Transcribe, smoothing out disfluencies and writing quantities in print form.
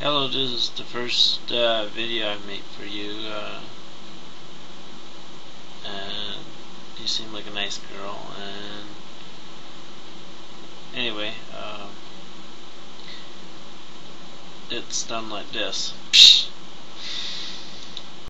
Hello, this is the first video I made for you, and you seem like a nice girl, and anyway, it's done like this.